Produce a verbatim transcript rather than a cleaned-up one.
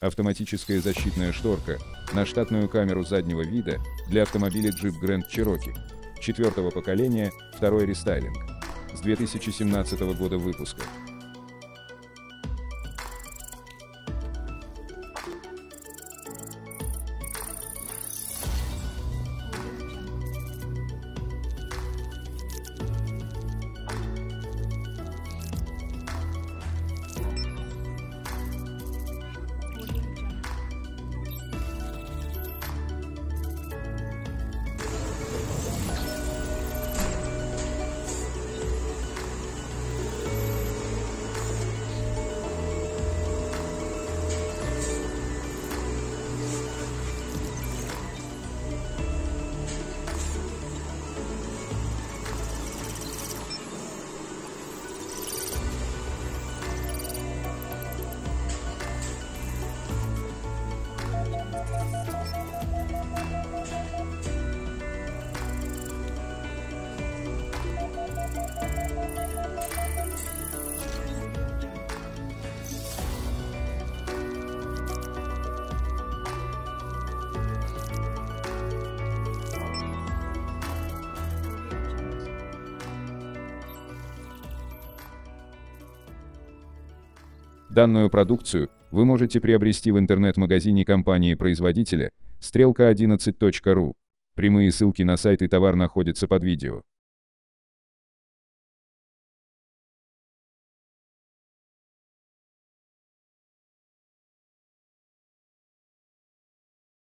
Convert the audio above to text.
Автоматическая защитная шторка на штатную камеру заднего вида для автомобиля Jeep Grand Cherokee четвертого поколения, второй рестайлинг, с две тысячи семнадцатого года выпуска. Данную продукцию вы можете приобрести в интернет-магазине компании-производителя стрелка одиннадцать точка ру. Прямые ссылки на сайт и товар находятся под видео.